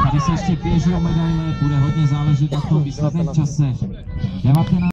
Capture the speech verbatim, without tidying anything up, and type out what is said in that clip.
Tady se ještě běží o medaile, bude hodně záležet na tom výsledném čase. devatenáct